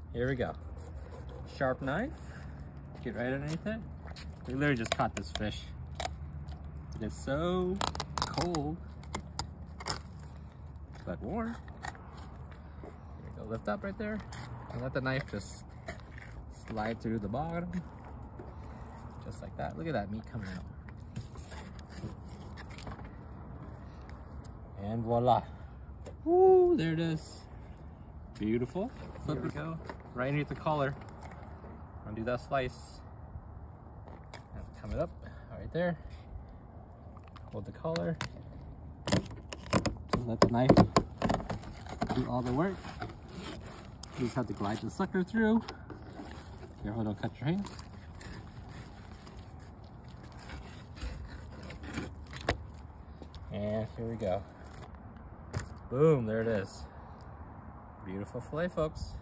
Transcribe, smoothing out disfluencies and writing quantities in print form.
Here we go. Sharp knife. Get right underneath it. We literally just caught this fish. It is so cold, but warm. Here we go. Lift up right there. And let the knife just slide through the bottom. Just like that. Look at that meat coming out. And voila. Woo, there it is. Beautiful. Flip it, go. Right underneath the collar. Undo that slice. And come it up right there. Hold the collar. Just let the knife do all the work. You just have to glide the sucker through. Careful, don't cut your hand. And here we go. Boom, there it is. Beautiful fillet, folks.